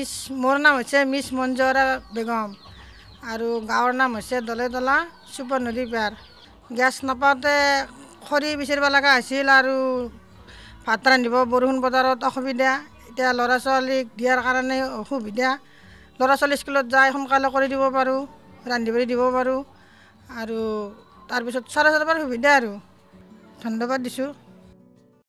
মোৰ নাম হৈছে মিছ মঞ্জুৰা বেগম আৰু গাঁৱৰ নাম হৈছে দলেতলা চুপাৰ নদী পাৰ। গেছ নাপাওঁতে খৰি বিচাৰিব লগা হৈছিল আৰু ভাত ৰান্ধিব বৰষুণ বতৰত অসুবিধা। এতিয়া ল'ৰা ছোৱালীক দিয়াৰ কাৰণে অসুবিধা। ল'ৰা ছোৱালী স্কুলত যায় সোনকালে কৰি দিব পাৰোঁ, ৰান্ধি বাঢ়ি দিব পাৰোঁ আৰু তাৰপিছত চৰাই চৰাইৰ সুবিধা আৰু ধন্যবাদ দিছোঁ।